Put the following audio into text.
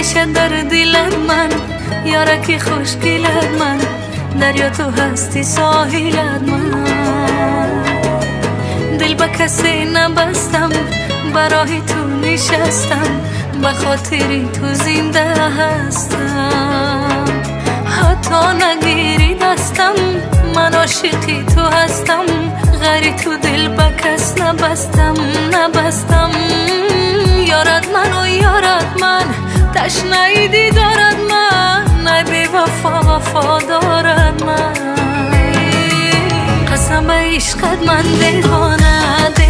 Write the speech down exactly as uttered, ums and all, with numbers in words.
همیشه در دلت من، یارکی خوشگلت من، دریا تو هستی ساحلت من. دل به کسی نبستم، برای تو نشستم، به خاطری تو زنده هستم. حتی نگیری دستم، من عاشقی تو هستم، غری تو دل به کس نبستم نبستم. یارت من و یارت من، تشنه دیدارت من، ندی وفا وفا دارد من. قسم به عشقت من دیوانه